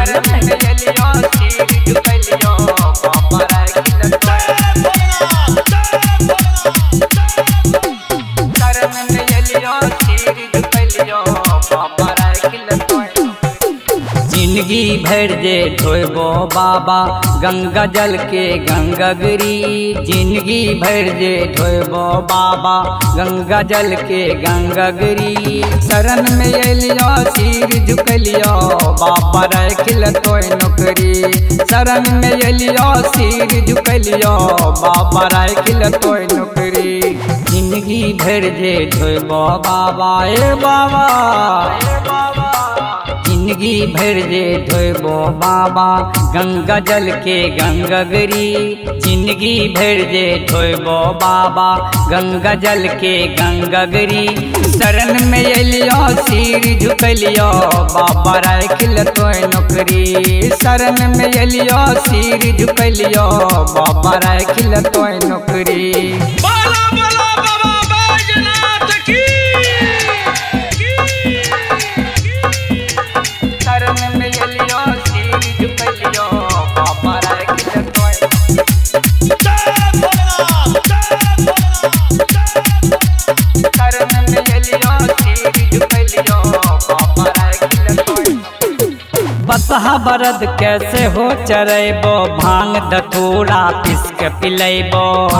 आलमनगर। जिंदगी भर जे धोबो बाबा गंगा जल के गंगागिरी। जिंदगी भर जे धोबो बाबा गंगा जल के गंगागिरी। शरण में एलियो सिर झुकलियो बाबा रखिल तोय नौकरी। शरण में एलियो सिर झुकलियो बाबा रखिल तोय नौकरी। जिंदगी भर जे धोबो बाबा ए बाबा जिंदगी भर जे धोबो बाबा गंगा जल के गंगागिरी। जिंदगी भर जे धोबो बाबा गंगा जल के गंगागिरी। शरण में एलियो सिर झुकलियो बाबा रखिल तोय नौकरी। शरण में एलियो सिर झुकलियो बाबा रखिल तोय नौकरी। बसहा बरद कैसे हो चरेबो भांग धतूरा पिसक पिलेबो।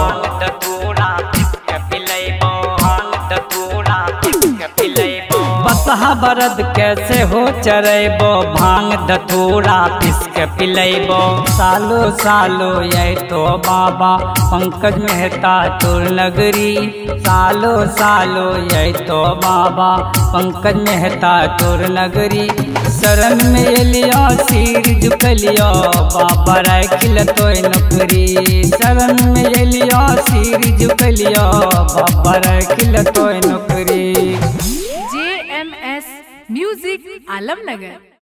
बसहा बरद कैसे हो चरेबो भांग धतूरा पिसक पिलेबो। सालो सालो ये तो बाबा पंकज मेहता तोर नगरी। सालो सालो ये तो बाबा पंकज मेहता तोर नगरी। शरण में एलियो सिर झुकलियो बाबा रखिल तोय नौकरी। शरण में एलियो सिर झुकलियो बाबा रखिल तोय नौकरी। JMS music Alamnagar.